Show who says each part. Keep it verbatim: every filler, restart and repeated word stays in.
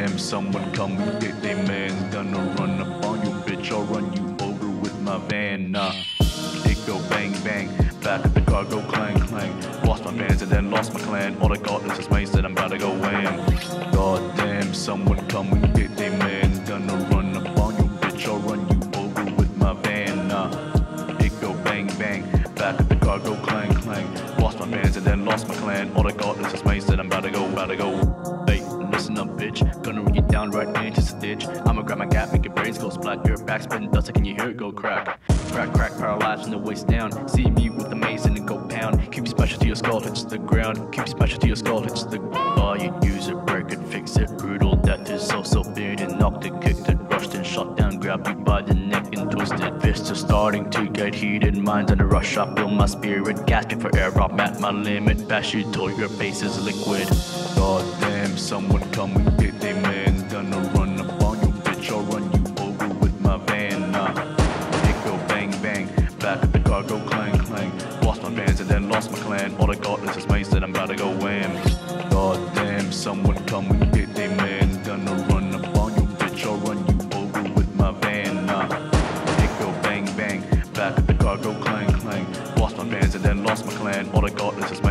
Speaker 1: damn, someone come and get they man. Gonna run up on you, bitch, I'll run you over with my van. Nah, it go bang bang, back at the car go clang clang. Lost my bands and then lost my clan. All I got is this mace that I'm about to go wham. God damn, someone come and get they man. Gonna run up on you, bitch, I'll run you over with my van. Nah, it go bang bang, back at the car go clang clang. Lost my bands and then lost my clan. All I got is this mace that I'm about to go, about to go. Hey, listen up, bitch, gonna run you down right into the ditch. I'ma grab my gap, make your brains go splat. Your back spinning dust, can you hear it go crack? Crack, crack, paralyzed from the waist down. See me with the mace and it go pound. Keep you special to your skull, hits the ground. Keep you special to your skull, hits the bar. You use it, break it, fix it. Brutal death is so, so big and knocked it, kicked it, rushed and shot down. Grab you by the neck and twisted. Fists are starting to get heated. Minds under rush, I feel my spirit gasping for air. I'm at my limit, bash you till your face is liquid. God damn, someone come and get they man. Gonna run up on you, bitch, I'll run you over with my van. Nah, it go bang bang, back at the car go clang clang. Lost my bands and then lost my clan. All I got is this mace that I'm about to go wham. God damn, someone come and get they man. Gonna run up on you, bitch, I'll run you over with my van. Nah, it go bang bang, back at the car go clang clang. Lost my bands and then lost my clan. All I got is this mace